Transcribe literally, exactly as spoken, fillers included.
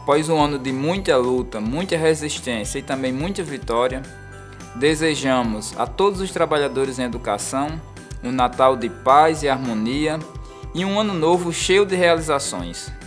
após um ano de muita luta, muita resistência e também muita vitória, desejamos a todos os trabalhadores em educação um Natal de paz e harmonia e um ano novo cheio de realizações.